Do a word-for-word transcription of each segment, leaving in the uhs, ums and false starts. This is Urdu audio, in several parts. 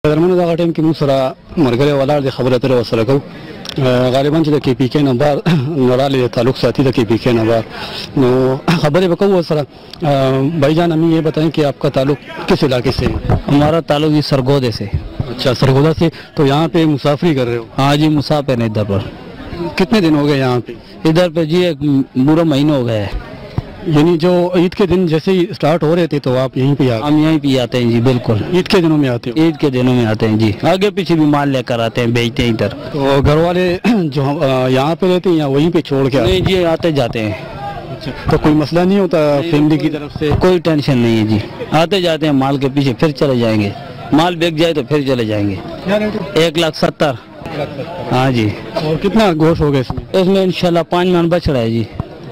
درمنو دغه ټیم کې موږ سره مرګره ولاړ د خبره تر وسره کو غالبا چې د کې پی کې نمبر نورالي تعلق ساتھی د کې پی کې نمبر نو خبریں بکو سر بھائی جان ہمیں یہ بتائیں کہ آپ کا تعلق کس علاقے سے ہے؟ ہمارا تعلق یہ سرگودے سے. اچھا سرگودا سے. تو یہاں پہ مسافری کر رہے ہو؟ ہاں جی مسافر ہیں ادھر پر. کتنے دن ہو گئے یہاں پہ؟ ادھر پہ جی ایک پورا مہینہ ہو گیا ہے. یعنی جو عید کے دن جیسے ہی اسٹارٹ ہو رہے تھے تو آپ یہیں پہ آتے؟ ہم یہیں پہ آتے ہیں جی بالکل. عید کے دنوں میں آتے ہو؟ عید کے دنوں میں آتے ہیں جی. آگے پیچھے بھی مال لے کر آتے ہیں بیچتے ہیں ادھر. تو گھر والے جو یہاں پہ رہتے ہیں یا وہیں پہ چھوڑ کے؟ نہیں جی آتے جاتے ہیں. تو کوئی مسئلہ نہیں ہوتا فیملی کی طرف سے؟ کوئی ٹینشن نہیں ہے جی. آتے جاتے ہیں مال کے پیچھے پھر چلے جائیں گے. مال بک جائے تو پھر چلے جائیں گے. ایک لاکھ ستر. ہاں جی. اور کتنا گوشت ہوگا اس میں؟ اس میں انشاءاللہ پانچ من بچ رہا ہے جی.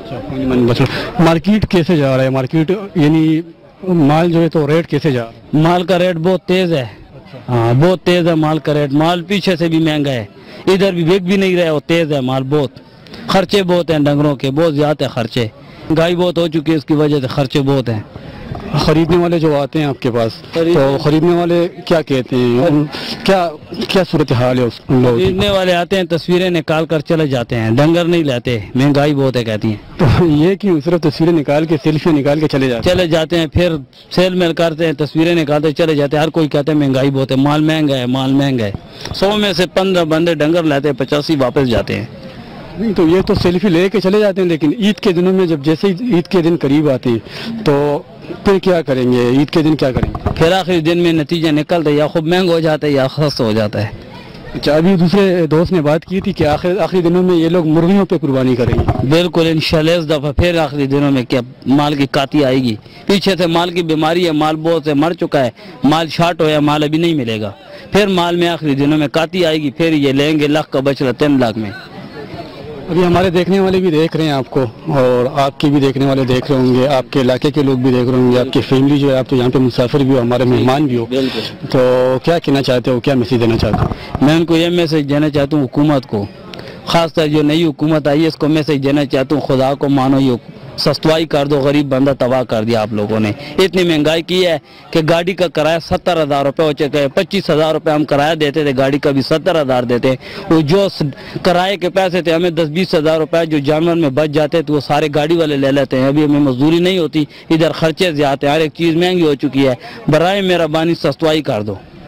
مارکیٹ کیسے جا رہا ہے؟ مارکیٹ یعنی مال جو ہے تو ریٹ کیسے جا رہا ہے؟ مال کا ریٹ بہت تیز ہے. ہاں بہت تیز ہے مال کا ریٹ. مال پیچھے سے بھی مہنگا ہے. ادھر بھی بک بھی نہیں رہا ہے اور تیز ہے مال بہت. خرچے بہت ہیں ڈنگروں کے بہت زیادہ خرچے. گائے بہت ہو چکی ہے اس کی وجہ سے خرچے بہت ہیں. خریدنے والے جو آتے ہیں آپ کے پاس تو خریدنے والے کیا کہتے ہیں؟ کیا کیا صورتحال ہے؟ خریدنے والے آتے ہیں تصویریں نکال کر چلے جاتے ہیں. ڈنگر نہیں لیتے مہنگائی بہت ہے کہتی ہیں. تو یہ کہ صرف تصویریں نکال کے سیلفی نکال کے چلے جاتے چلے جاتے ہیں پھر سیل میل کرتے ہیں تصویریں نکالتے چلے جاتے ہیں. ہر کوئی کہتے ہیں مہنگائی بہت ہے مال مہنگا ہے مال مہنگا ہے. سو میں سے پندرہ بندے ڈنگر لیتے ہیں پچاسی واپس جاتے ہیں. نہیں تو یہ تو سیلفی لے کے چلے جاتے ہیں لیکن عید کے دنوں میں جب جیسے ہی عید کے دن قریب آتے ہیں تو پھر کیا کریں گے؟ عید کے دن کیا کریں گے؟ پھر آخری دن میں نتیجہ نکلتا ہے یا خوب مہنگا ہو جاتا ہے یا سستا ہو جاتا ہے. اچھا ابھی دوسرے دوست نے بات کی تھی کہ آخر آخری دنوں میں یہ لوگ مرغیوں پہ قربانی کریں گے. بالکل انشاءاللہ اس دفعہ پھر آخری دنوں میں کیا مال کی کاتی آئے گی. پیچھے سے مال کی بیماری ہے. مال بہت سے مر چکا ہے. مال شارٹ ہو یا مال ابھی نہیں ملے گا. پھر مال میں آخری دنوں میں کاتی آئے گی. پھر یہ لیں گے لاکھ کا بچڑا تین لاکھ میں. ابھی ہمارے دیکھنے والے بھی دیکھ رہے ہیں آپ کو اور آپ کے بھی دیکھنے والے دیکھ رہے ہوں گے. آپ کے علاقے کے لوگ بھی دیکھ رہے ہوں گے. آپ کی فیملی جو ہے آپ تو یہاں پہ مسافر بھی ہو ہمارے مہمان بھی ہو. تو کیا کہنا چاہتے ہو؟ کیا میسیج دینا چاہتے ہو؟ میں ان کو یہ میسیج دینا چاہتا ہوں حکومت کو خاص طور جو نئی حکومت آئی ہے اس کو میسیج دینا چاہتا ہوں خدا کو مانو. یہ سستوائی کر دو. غریب بندہ تباہ کر دیا آپ لوگوں نے. اتنی مہنگائی کی ہے کہ گاڑی کا کرایہ ستر ہزار روپے ہو چکا ہے. پچیس ہزار روپے ہم کرایہ دیتے تھے گاڑی کا بھی ستر ہزار دیتے. وہ جو کرایے کے پیسے تھے ہمیں دس بیس ہزار روپے جو جانور میں بچ جاتے تو وہ سارے گاڑی والے لے لیتے ہیں. ابھی ہمیں مزدوری نہیں ہوتی. ادھر خرچے زیادہ ہیں. ہر ایک چیز مہنگی ہو چکی ہے. برائے مہربانی سستوائی کر دو.